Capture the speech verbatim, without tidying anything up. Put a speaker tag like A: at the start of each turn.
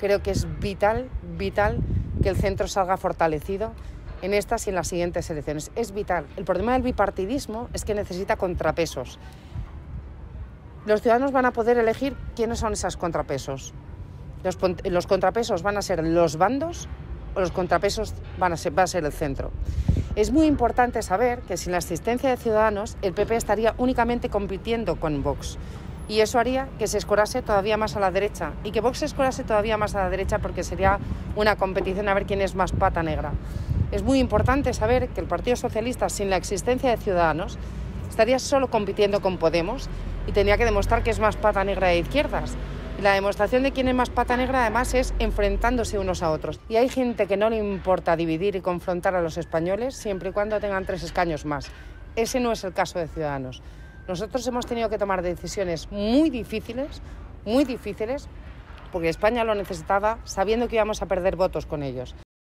A: creo que es vital, vital que el centro salga fortalecido en estas y en las siguientes elecciones. Es vital. El problema del bipartidismo es que necesita contrapesos. Los ciudadanos van a poder elegir quiénes son esos contrapesos. Los, los contrapesos van a ser los bandos o los contrapesos van a ser, va a ser el centro. Es muy importante saber que sin la asistencia de Ciudadanos el P P estaría únicamente compitiendo con Vox y eso haría que se escorase todavía más a la derecha y que Vox se escorase todavía más a la derecha porque sería una competición a ver quién es más pata negra. Es muy importante saber que el Partido Socialista sin la existencia de Ciudadanos estaría solo compitiendo con Podemos y tendría que demostrar que es más pata negra de izquierdas. Y la demostración de quién es más pata negra además es enfrentándose unos a otros. Y hay gente que no le importa dividir y confrontar a los españoles siempre y cuando tengan tres escaños más. Ese no es el caso de Ciudadanos. Nosotros hemos tenido que tomar decisiones muy difíciles, muy difíciles, porque España lo necesitaba sabiendo que íbamos a perder votos con ellos.